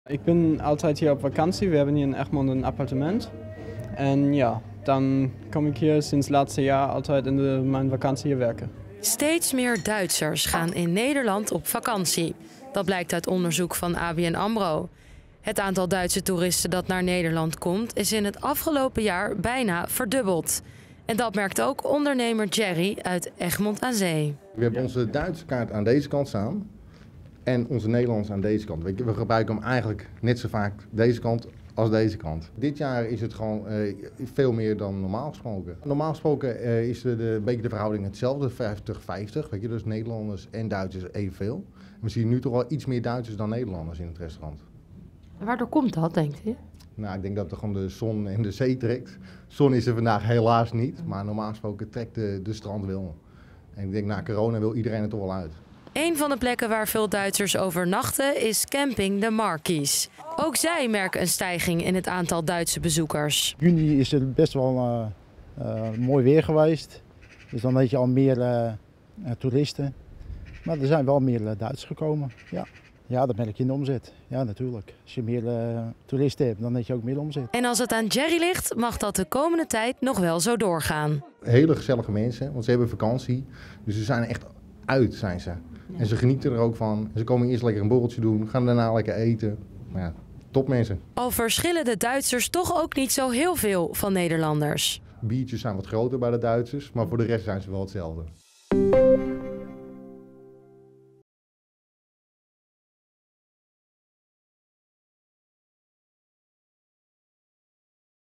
Ik ben altijd hier op vakantie. We hebben hier in Egmond een appartement. En ja, dan kom ik hier sinds het laatste jaar altijd in mijn vakantie hier werken. Steeds meer Duitsers gaan in Nederland op vakantie. Dat blijkt uit onderzoek van ABN AMRO. Het aantal Duitse toeristen dat naar Nederland komt is in het afgelopen jaar bijna verdubbeld. En dat merkt ook ondernemer Jerry uit Egmond aan Zee. We hebben onze Duitse kaart aan deze kant staan en onze Nederlandse aan deze kant. We gebruiken hem eigenlijk net zo vaak deze kant als deze kant. Dit jaar is het gewoon veel meer dan normaal gesproken. Normaal gesproken is een beetje de verhouding hetzelfde, 50-50. Weet je, dus Nederlanders en Duitsers evenveel. We zien nu toch wel iets meer Duitsers dan Nederlanders in het restaurant. Waardoor komt dat, denkt u? Nou, ik denk dat er gewoon de zon en de zee trekt. Zon is er vandaag helaas niet, maar normaal gesproken trekt de strand wel. En ik denk na corona wil iedereen er toch wel uit. Een van de plekken waar veel Duitsers overnachten is camping De Markies. Ook zij merken een stijging in het aantal Duitse bezoekers. Juni is het best wel mooi weer geweest. Dus dan heb je al meer toeristen. Maar er zijn wel meer Duitsers gekomen. Ja. Ja, dat merk je in de omzet. Ja, natuurlijk. Als je meer toeristen hebt, dan heb je ook meer omzet. En als het aan Jerry ligt, mag dat de komende tijd nog wel zo doorgaan. Hele gezellige mensen, want ze hebben vakantie. Dus ze zijn echt uit, zijn ze. Ja. En ze genieten er ook van. Ze komen eerst lekker een borreltje doen, gaan daarna lekker eten. Maar ja, top mensen. Al verschillen de Duitsers toch ook niet zo heel veel van Nederlanders. Biertjes zijn wat groter bij de Duitsers, maar voor de rest zijn ze wel hetzelfde.